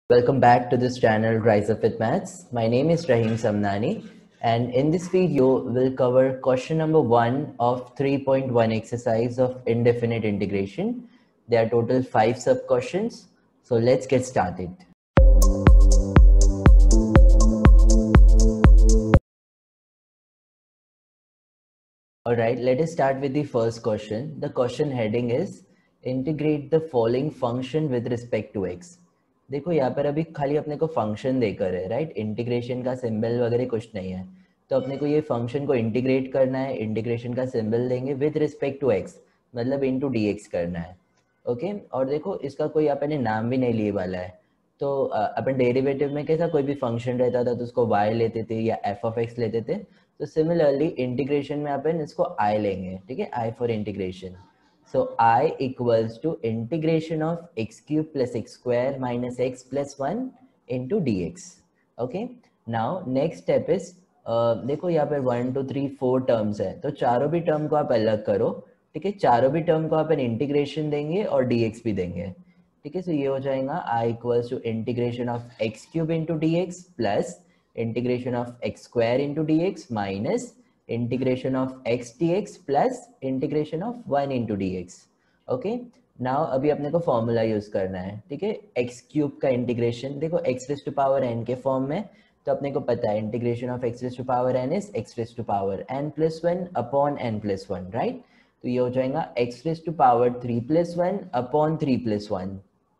Welcome back to this channel Rise Up with Maths. My name is Rahim Samnani, and in this video we'll cover question number 1 of 3.1 exercise of indefinite integration. There are total 5 sub questions, so let's get started. Alright, let us start with the first question. The question heading is integrate the following function with respect to x. देखो यहाँ पर अभी खाली अपने को function देकर है, right? Integration का सिंबल वगैरह कुछ नहीं है, तो अपने को ये फंक्शन को इंटीग्रेट करना है. इंटीग्रेशन का सिंबल देंगे विद रिस्पेक्ट टू एक्स, मतलब इनटू डीएक्स करना है. ओके, और देखो इसका कोई अपने नाम भी नहीं लिए वाला है. तो अपन डेरिवेटिव में कैसा कोई भी फंक्शन रहता था तो उसको y लेते थे या एफ ऑफ एक्स लेते थे. तो सिमिलरली इंटीग्रेशन में अपन इसको i लेंगे, ठीक है? i for integration. So I equals to integration of x cube plus x square minus x plus 1 into dx. Okay. Now next step is देखो यहाँ पर 1 2 3 4 टर्म्स है, तो चारों भी टर्म को आप अलग करो, ठीक है? चारों भी टर्म को अपन इंटीग्रेशन देंगे और dx भी देंगे, ठीक है? सो ये हो जाएगा I equals to integration of x cube into dx plus integration of x square into dx minus integration of x dx plus integration of 1 into dx. Okay, now अभी अपने को फॉर्मूला यूज करना है, ठीक है? x क्यूब का integration देखो x raise to power n के फॉर्म में, तो अपने को पता है integration of x raise to power n is x raise to power n plus 1 upon n plus 1, right? तो ये हो जाएगा x raise to power 3 plus 1 upon 3 plus 1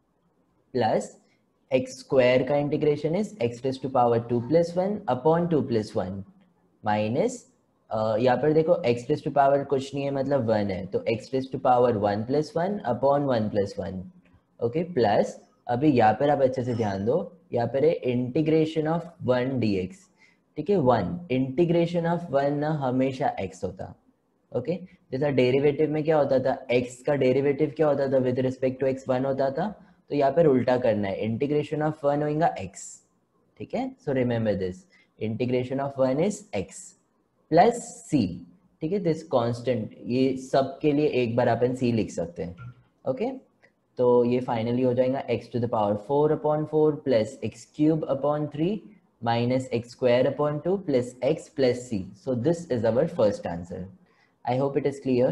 plus x square का integration is x raise to power 2 plus 1 upon 2 plus 1 minus यहाँ पर देखो x raise to power कुछ नहीं है, मतलब 1 है, तो x raise to power 1 plus 1 upon 1 plus 1. Okay, plus अभी यहाँ पर आप अच्छे से ध्यान दो, यहाँ पर है इंटीग्रेशन ऑफ 1 dx, ठीक है? 1 इंटीग्रेशन ऑफ 1 ना हमेशा x होता. ओके, जैसा डेरिवेटिव में क्या होता था, x का डेरिवेटिव क्या होता था विद रिस्पेक्ट टू x 1 होता था, तो यहाँ पर उल्टा करना है, इंटीग्रेशन ऑफ 1 होगा x, ठीक है? So remember this, integration of 1 is x plus c, ठीक है? दिस कांस्टेंट, ये सब के लिए एक बार अपन c लिख सकते हैं. ओके, तो ये फाइनली हो जाएगा x to the power 4 upon 4 plus x cube upon 3 minus x square upon 2 plus x plus c. So this is our first answer. I hope it is clear.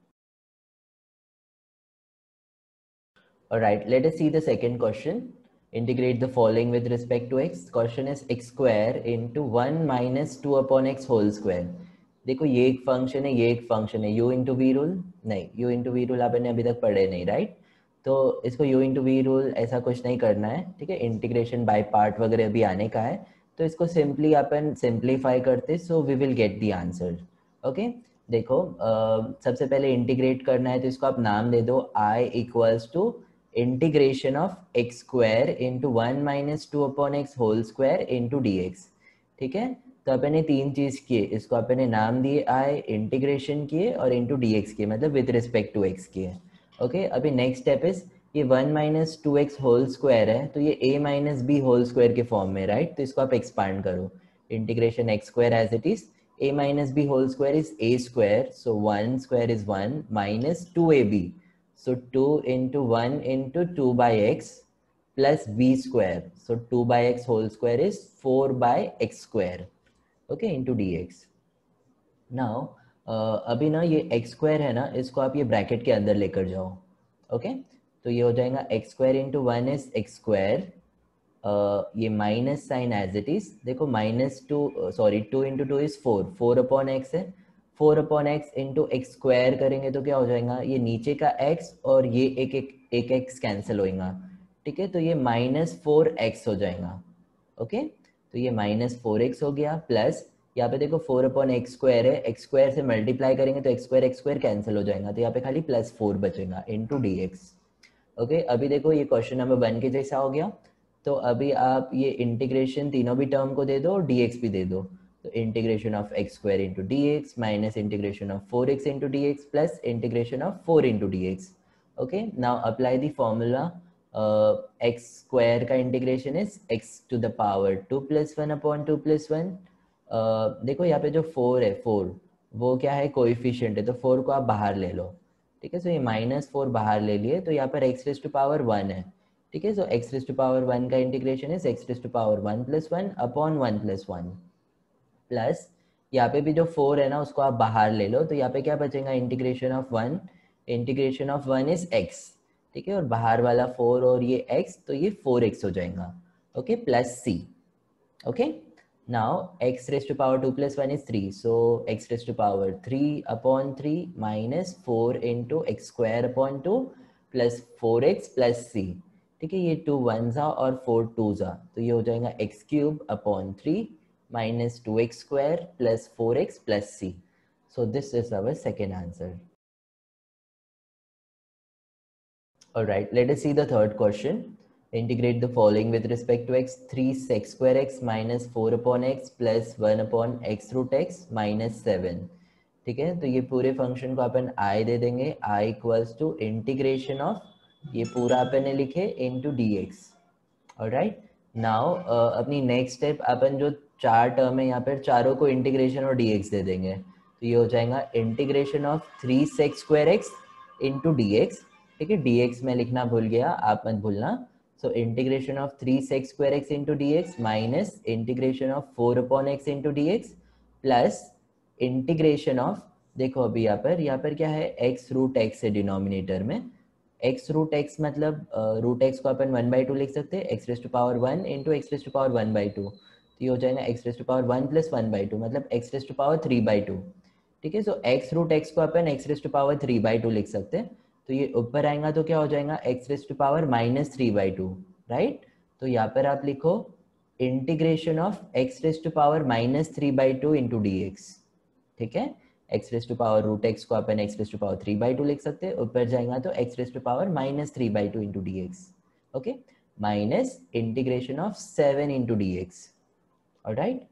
Alright, let us see the second question. Integrate the following with respect to x. Question is x square into 1 minus 2 upon x whole square. देखो ये एक function है, ये एक function है. u into v rule नहीं, u into v rule आपने अभी तक पढ़े नहीं, राइट? तो इसको u into v रूल ऐसा कुछ नहीं करना है, ठीक है? इंटीग्रेशन बाय पार्ट वगैरह अभी आने का है, तो इसको सिंपली अपन सिंप्लीफाई करते, so we will get the answer. Okay, देखो सबसे पहले इंटीग्रेट करना है, तो इसको आप नाम दे दो I equals to integration of x square into 1 minus 2 upon x whole square into d x, ठीक है? तो अपन ने तीन चीज किए, इसको अपन ने नाम दिए I, इंटीग्रेशन किए और इंटू डी एक्स किए, मतलब विद रिस्पेक्ट टू एक्स किए. ओके, अभी नेक्स्ट स्टेप इज ये 1 माइनस 2x होल स्क्वायर है, तो ये a minus b whole square के फॉर्म में, राइट? तो इसको आप एक्सपांड करो, integration x square as it is a minus b whole square is a square, so 1 square is 1 minus 2ab, so 2 into 1 into 2 by x plus b square, so 2 by x whole square is 4 by x square, okay, into dx. now अभी ना ये x square है ना, इसको आप ये bracket के अंदर लेकर जाओ. ओके, तो ये हो जाएगा x square into 1 is x square, ये minus sign as it is, देखो minus 2 sorry 2 into 2 is 4, 4 upon x है, 4 upon x into x square करेंगे तो क्या हो जाएगा, ये नीचे का x और ये एक x कैंसिल होएगा, ठीक है? तो ये माइनस 4x हो जाएगा. ओके, तो ये माइनस 4x हो गया, प्लस यहाँ पे देखो 4 अपॉन एक्स स्क्वायर है, एक्स स्क्वायर से मल्टीप्लाई करेंगे तो एक्स स्क्वायर कैंसिल हो जाएगा, तो यहाँ पे खाली प्लस 4 बचेगा इंटू डी एक्स. ओके, अभी देखो ये क्वेश्चन नंबर 1 के जैसा हो गया, तो अभी आप ये इंटीग्रेशन तीनों भी टर्म को दे दो और dx भी दे दो, तो integration of x square into d x minus integration of 4x into d x plus integration of 4 into d x. Okay, now apply the formula. x square का integration is x to the power 2 plus 1 upon 2 plus 1. देखो यहाँ पे जो 4 है, 4 वो क्या है, coefficient है, तो 4 को आप बाहर ले लो, ठीक है? सो ये माइनस 4 बाहर ले लिए, तो यहाँ पर x रेज टू पावर 1 है, ठीक है, so x raise to power 1 का integration is x raise to power 1 plus 1 upon 1 plus 1 plus यहाँ पे भी जो 4 है ना उसको आप बाहर ले लो, तो यहाँ पे क्या बचेगा, integration of 1, integration of 1 is x, ठीक है, और बाहर वाला 4 और ये x, तो ये 4x हो जाएगा, okay, plus c, okay. Now x raised to power 2 plus 1 is 3, so x raised to power 3 upon 3 minus 4 into x square upon 2 plus 4x plus c, ठीक है, ये 2 1s और 4 2s, तो ये हो जाएगा x cube upon 3 minus 2x square plus 4x plus c. So this is our second answer. Alright, let us see the third question. Integrate the following with respect to x. 3 sec square x minus 4 upon x plus 1 upon x root x minus 7. ठीक है, तो ये पूरे function को अपन i दे देंगे, i equals to integration of ये पूरा अपन ने लिखे इनटू dx. ऑलराइट, नाउ अपनी नेक्स्ट स्टेप, अपन जो चार टर्म है यहाँ पर चारों को इंटीग्रेशन और dx दे देंगे, तो ये हो जाएगा integration of 3 sec square x into dx. ठीक है, dx में लिखना भूल गया, आप मत भूलना. So integration of 3 sec square x into dx minus integration of 4 upon x into dx plus integration of, देखो अभी यहाँ पर क्या है, x root x है डिनोमिनेटर में, x root x मतलब root x को अपन 1/2 लिख सकते हैं, x raised to power 1 into x raised to power 1/2, तो ये हो जाएगा x raised to power 1 plus 1/2 मतलब x raised to power 3/2. ठीक है, सो x root x को अपन x raised to power 3/2 लिख सकते हैं, तो ये ऊपर आएगा तो क्या हो जाएगा, x raise to power -3/2, right. तो यहाँ पर आप लिखो integration of x raise to power -3/2 into dx. ठीक है, x raise to power root x को अपन x रेज टू पावर 3/2 लिख सकते हैं, ऊपर जाएगा तो x raise to power -3/2 into dx, okay, minus integration of 7 into dx. Alright,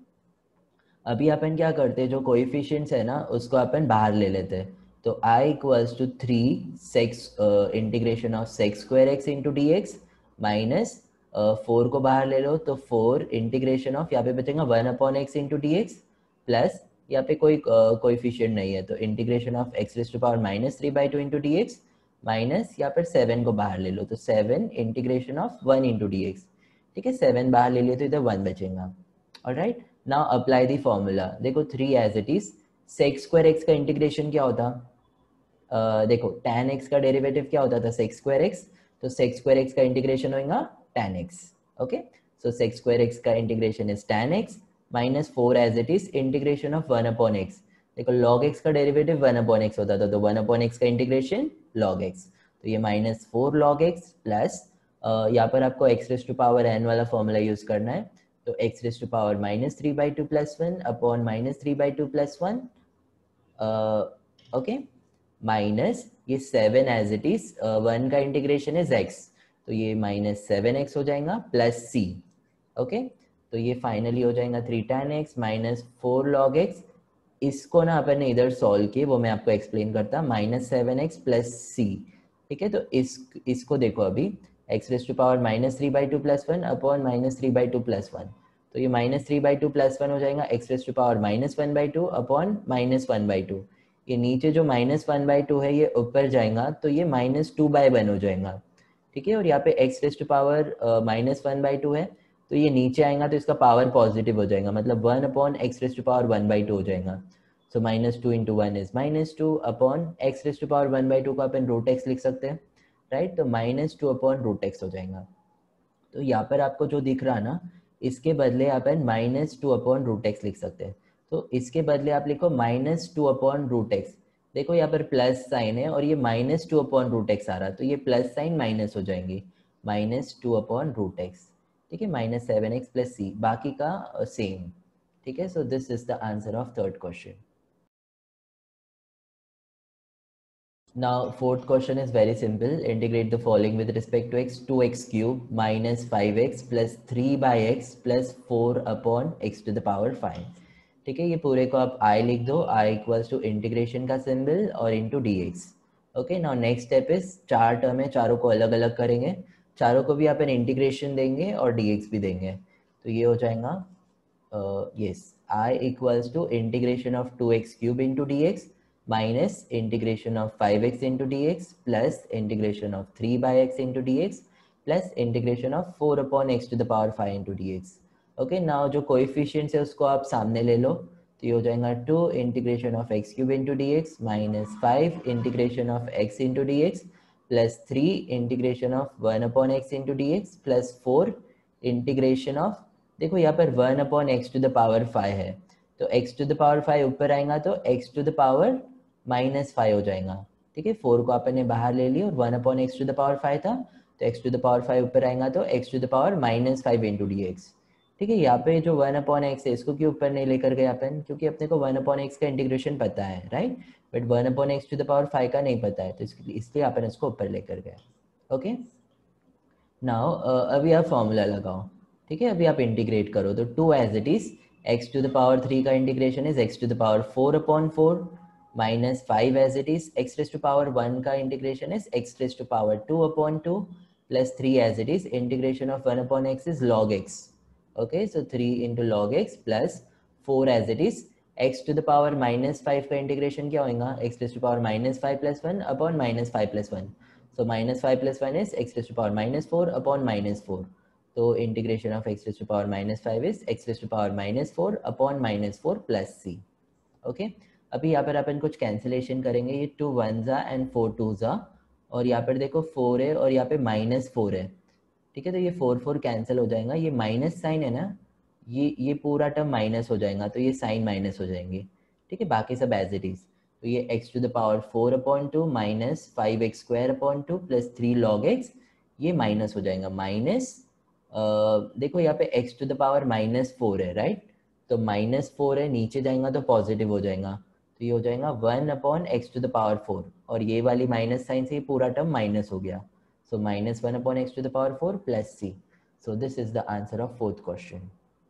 अभी अपन क्या करते हैं, जो कोएफिशिएंट्स है ना उसको अपन बाहर ले लेते हैं, तो i equals to 3 sec integration of sec square x into d x minus 4 को बाहर ले लो, तो 4 इंटीग्रेशन ऑफ यहाँ पे बचेगा 1 upon x into d x plus यहाँ पे कोई कोएफिशिएंट नहीं है, तो integration of x raise to power -3/2 into d x minus यहाँ पर 7 को बाहर ले लो, तो 7 integration of 1 into d x. ठीक है, 7 बाहर ले लिए तो इधर 1 बचेगा. Alright, now apply the formula. देखो 3 as it is, sec square x का इंटीग्रेशन क्या होता, देखो tan x का डेरिवेटिव क्या होता था, सेक स्क्वायर एक्स, तो सेक स्क्वायर एक्स का इंटीग्रेशन होगा tan x. Okay, so sec square x का integration is tan x minus 4 as it is integration of 1 upon x. देखो log x का डेरिवेटिव 1 अपॉन x होता था, तो 1 अपॉन x का इंटीग्रेशन log x, तो ये -4 log x प्लस यहाँ पर आपको x raise to power n वाला फॉर्मूला यूज करना है, तो x raise to power -3/2 plus 1 upon -3/2 plus 1, okay, minus ये 7 एज इट इज, 1 का इंटीग्रेशन इज x, तो ये -7x हो जाएगा प्लस c. ओके, तो ये फाइनली हो जाएगा 3 tan x minus 4 log x. इसको ना अपन ने इधर सॉल्व किए, वो मैं आपको एक्सप्लेन करता, -7x प्लस c. ठीक है, तो इसको देखो अभी, x raise to power -3/2 plus 1 upon -3/2 plus 1, तो ये -3/2 प्लस 1 हो जाएगा x raise to power -1/2 upon -1/2. ये नीचे जो -1/2 है ये ऊपर जाएगा, तो ये -2/1 हो जाएगा. ठीक है, और यहाँ पे x रेज टू पावर -1/2 है, तो ये नीचे आएगा तो इसका पावर पॉजिटिव हो जाएगा, मतलब 1 upon x raise to power 1/2 हो जाएगा. So -2 into 1 is -2 upon x raise to power 1/2 को अपन रूट x लिख सकते हैं, राइट, तो -2 अपॉन रूट x हो जाएगा. तो यहाँ पर आपको जो दिख रहा ना, इसके बदले अपन -2 अपॉन रूट x लिख सकते हैं, तो इसके बदले आप लिखो -2 अपॉन रूट x. देखो यहाँ पर प्लस साइन है और ये -2 अपॉन रूट x आ रहा, तो ये प्लस साइन माइनस हो जाएंगी, -2 अपॉन रूट x. ठीक है, -7x प्लस c, बाकी का सेम. ठीक है, so this is the answer of third question. Now fourth question is very simple. Integrate the following with respect to x. 2x cube minus 5x plus 3 by x plus 4 upon x to the power 5. ठीक है, ये पूरे को आप i लिख दो, i equals to integration का symbol और into d x. Okay, now next step is, चार टर्म है, चारों को अलग अलग करेंगे, चारों को भी अपन इंटीग्रेशन देंगे और डी एक्स भी देंगे, तो ये हो जाएगा yes, I equals to integration of 2x cube into dx minus integration of 5x into dx plus integration of 3 by x into dx plus integration of 4 upon x to the power 5 into d x. Okay, now जो coefficients है उसको आप सामने ले लो, तो ये हो जाएगा 2 integration of x cube into d x minus 5 integration of x into d x plus 3 integration of 1 upon x into d x plus 4 integration of, देखो यहाँ पर 1 upon x to the power 5 है, तो x टू द पावर 5 ऊपर आएगा तो x to the power minus 5 हो जाएगा। ठीक है, 4 को आपने बाहर ले लिया और 1 upon x to the power 5 था, तो x टू द पावर 5 ऊपर आएगा तो x to the power minus 5 into d x. ठीक है, यहाँ पे जो 1 अपॉन एक्स है इसको क्यों ऊपर नहीं लेकर गए अपन, क्योंकि अपने को 1 अपॉन एक्स का इंटीग्रेशन पता है, right, but 1 upon x to the power 5 का नहीं पता है, तो इसलिए अपन इसको ऊपर लेकर गए। ओके, नाउ अभी आप फॉर्मूला लगाओ। ठीक है, अभी आप इंटीग्रेट करो तो 2 as it is x to the power 3 का integration is x to the power 4 upon 4 minus 5 as it is x raise to power 1 का integration is x raise to power 2 upon 2 plus 3 as it is integration of 1 upon x is log x। Okay, so 3 into log x plus 4 as it is x to the power minus 5 का integration क्या होगा, x raise to power minus 5 plus 1 upon minus 5 plus 1, so minus 5 plus 1 is x raised to power minus 4 upon minus 4, तो integration of x raised to power minus 5 is x raised to power minus 4 upon minus 4 plus c। Okay, अभी यहाँ पर अपन कुछ cancellation करेंगे, ये 2 1 जा and 4 2 जा, और यहाँ पर देखो 4 है और यहाँ पे माइनस 4 है। ठीक है, तो ये 4 4 कैंसिल हो जाएगा, ये माइनस साइन है ना, ये पूरा टर्म माइनस हो जाएगा, तो ये साइन माइनस हो जाएंगे। ठीक है, बाकी सब एज इट इज, तो ये x to the power 4 upon 2 minus 5x square upon 2 plus 3 log x, ये माइनस हो जाएगा, माइनस देखो यहाँ पे x to the power minus 4 है, राइट, तो माइनस 4 है, नीचे जाएगा तो पॉजिटिव हो जाएगा, तो ये हो जाएगा 1 upon x to the power 4, और ये वाली माइनस साइन से ये पूरा टर्म माइनस हो गया, so minus 1 upon x to the power 4 plus c। So this is the answer of fourth question.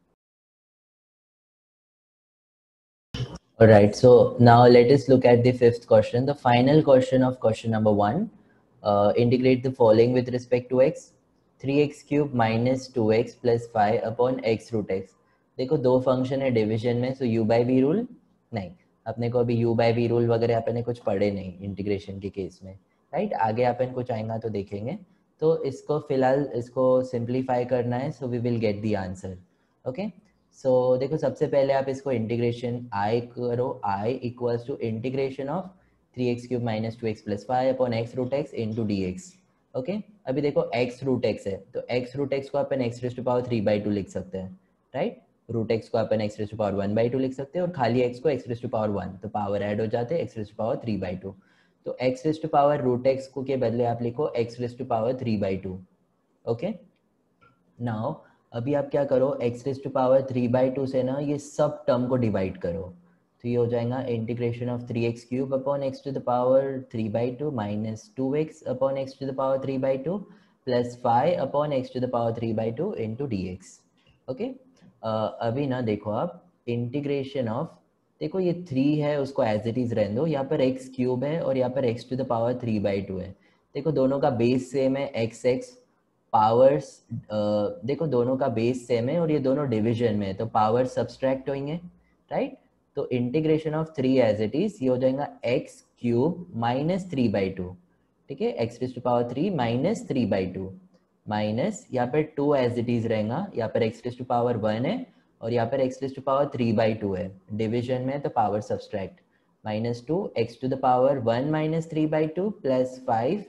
Alright, so now let us look at the fifth question, the final question of question number 1. Integrate the following with respect to x, 3x cube minus 2x plus 5 upon x root x। देखो दो function है division में, so u by v rule नहीं, अपने को अभी u by v rule वगैरह अपने कुछ पढ़े नहीं इंटीग्रेशन के केस में, राइट, आगे अपन कुछ आएगा तो देखेंगे, तो इसको फिलहाल इसको सिंप्लीफाई करना है, so we will get the answer. Okay, so देखो सबसे पहले आप इसको इंटीग्रेशन i करो, i equals to integration of 3x cube minus 2x plus 5 upon x root x into d x. Okay, अभी देखो x रूट x है, तो x रूट x को अपन x रेज टू पावर 3/2 लिख सकते हैं, राइट, रूट x को अपन x रेज टू पावर 1/2 लिख सकते हैं, और खाली x को x रेज टू पावर 1, तो पावर ऐड हो जाते हैं, x रेज टू पावर 3/2, तो x raise to power root x को के बदले आप लिखो x raise to power 3/2। Okay, now अभी आप क्या करो, x रेज टू पावर 3/2 से ना ये सब टर्म को डिवाइड करो, तो ये हो जाएगा integration of 3x cube upon x to the power 3/2 minus 2x upon x to the power 3/2 plus 5 upon x to the power 3/2 into d x. Okay, अभी ना देखो आप इंटीग्रेशन ऑफ, देखो ये 3 है उसको एज इट इज रहने दो, यहाँ पर x क्यूब है और यहाँ पर x टू द पावर 3/2 है, देखो दोनों का बेस सेम है, x पावर्स देखो दोनों का बेस सेम है और ये दोनों डिवीजन में है, तो पावर सब्सट्रैक्ट होंगे, राइट, तो integration of 3 as it is ये हो जाएगा x क्यूब माइनस 3/2। ठीक है, x raise to power 3 minus 3/2 minus यहाँ पर 2 एज इट इज रहेगा, यहाँ पर x रेज टू पावर 1 है और यहाँ पर x रेज टू पावर 3/2 है, डिवीजन में तो power subtract, minus 2 x to the power 1 minus 3/2 plus 5,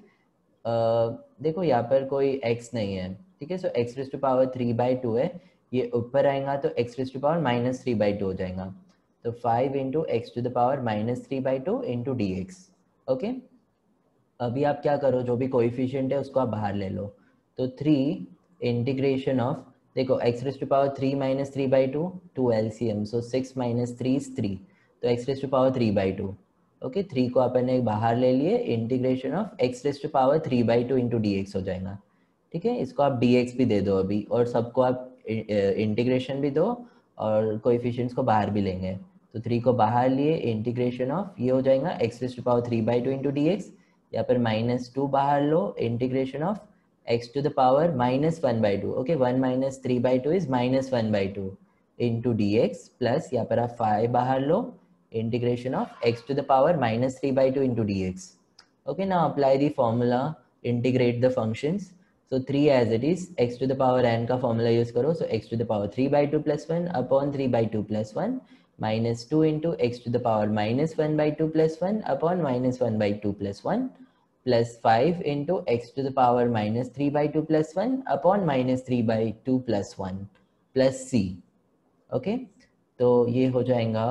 देखो यहाँ पर कोई x नहीं है, ठीक है, so x raise to power 3/2 है, ये ऊपर आएगा तो x raise to power minus 3/2 हो जाएगा, तो 5 into x to the power minus 3/2 into d x. Okay, अभी आप क्या करो, जो भी कोएफिशिएंट है उसको आप बाहर ले लो, तो 3 इंटीग्रेशन ऑफ, देखो x raise to power 3 minus 3/2 2 LCM, so 6 minus 3 is 3, तो x raise to power 3/2। Okay, 3 को अपन एक बाहर ले लिए, integration of x raise to power 3/2 into d x हो जाएगा। ठीक है, इसको आप dx भी दे दो अभी, और सबको आप इंटीग्रेशन भी दो और कोएफिशिएंट्स को बाहर भी लेंगे, तो 3 को बाहर लिए, इंटीग्रेशन ऑफ ये हो जाएगा x raise to power 3/2 into d x, यहाँ पर -2 बाहर लो, integration of x to the power -1/2। Okay, 1 minus 3/2 is -1/2 into d x, plus यहाँ पर आप 5 बाहर लो, integration of x to the power -3/2 into dx. Okay, now apply the formula, integrate the functions. So 3 as it is x to the power n का formula use करो, so x to the power 3/2 plus 1 upon 3/2 plus 1 minus 2 into x to the power -1/2 plus 1 upon -1/2 plus 1 plus 5 into x to the power -3/2 plus 1 upon -3/2 plus 1 plus c। Okay, तो ये हो जाएगा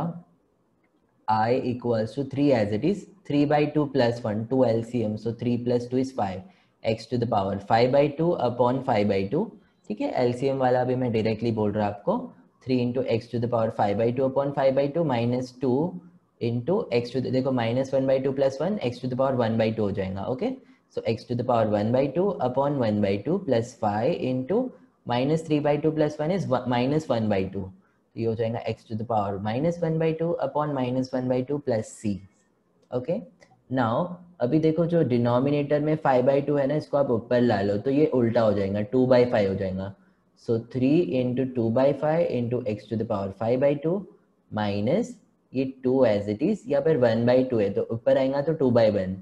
I equals to 3 as it is, 3/2 plus 1, 2 LCM, so 3 plus 2 is 5, x to the power 5/2 upon 5/2, ठीक है। LCM वाला भी मैं directly बोल रहा आपको, 3 into x to the power 5/2 upon 5/2 minus 2 into x to, देखो -1/2 plus 1 x to the power 1/2 हो जाएगा। Okay, so x to the power 1/2 upon 1/2 plus 5 into -3/2 plus 1 is -1/2, तो ये हो जाएगा x to the power -1/2 upon -1/2 plus c। Okay, now अभी देखो जो डिनोमिनेटर में 5/2 है ना, इसको आप ऊपर ला लो तो ये उल्टा हो जाएगा, 2/5 हो जाएगा। So 3 into 2/5 into x to the power 5/2 minus ये 2 एज इट इज, या फिर 1/2 है तो ऊपर आएगा तो 2/1,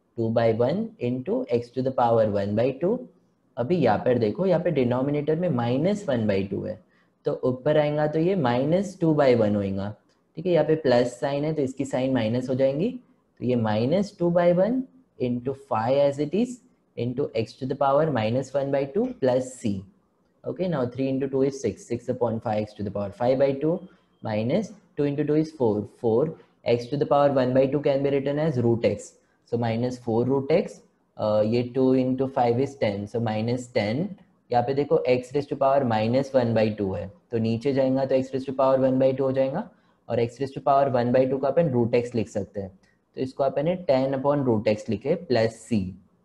2/1 into x to the power 1/2। अभी यहाँ पर देखो, यहाँ पे डिनोमिनेटर में -1/2 है तो ऊपर आएगा तो ये -2/1 होगा, ठीक है। यहाँ पे प्लस साइन है तो इसकी साइन माइनस हो जाएंगी, तो ये -2/1 into 5 as it is into x to the power -1/2 plus c। Okay, now 3 into 2 is 6, 6 upon 5 x to the power 5/2 minus 2 into 2 is 4, 4 x to the power 1/2 can be written as root x, so minus 4 root x, ये 2 into 5 is 10, so minus 10। यहाँ पे देखो x raise to power -1/2 है तो नीचे जाएगा तो x raise to power 1/2 हो जाएगा, और x रेज टू पावर 1/2 को अपन रूट एक्स लिख सकते हैं, तो इसको अपन 10 अपॉन रूट एक्स लिखे प्लस c।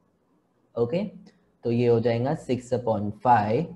ओके, तो ये हो जाएगा 6/5।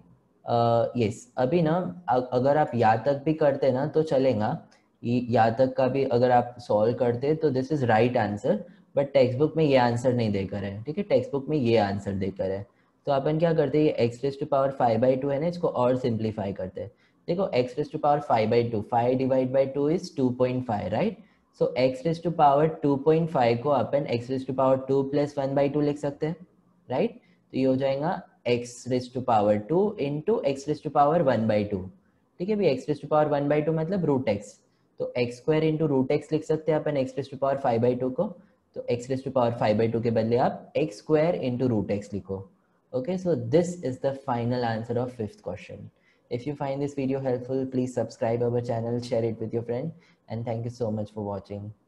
यस, अभी ना अगर आप यहाँ तक भी करते ना तो चलेगा, यहाँ तक का भी अगर आप सॉल्व करते तो this is right answer, but textbook में ये आंसर नहीं देकर है, ठीक है। टेक्स्ट बुक में ये आंसर देकर है, तो अपन क्या करते हैं, ये एक्स रेज टू पावर 5/2 है ना, इसको और सिंप्लीफाई करते हैं। देखो x raise to power 5/2, 5 divide by 2 is 2.5, right. So x raise to power 2.5 को अपन x raise to power 2 plus 1/2 लिख सकते हैं, राइट। तो ये हो जाएगा x raise to power 2 into x raise to power 1/2, ठीक है। भी एक्स रेज टू पावर 1/2 मतलब रूट एक्स, तो x square into root x लिख सकते हैं अपन एक्स रेज टू पावर 5/2 को, तो एक्स रेज टू पावर 5/2 के बदले आप x square into root x लिखो। Okay, so this is the final answer of 5th question. If you find this video helpful, please subscribe our channel, share it with your friend, and thank you so much for watching.